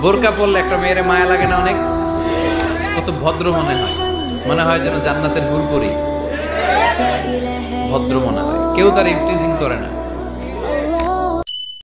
বোরকা পরলে একটা মেয়ের মায়া লাগে না অনেক? কত ভদ্র মনে হয়, মনে হয় যেন জান্নাতের হুরপুরি, ভদ্র মনে হয়, কেউ তার ইফটিজিং করে না।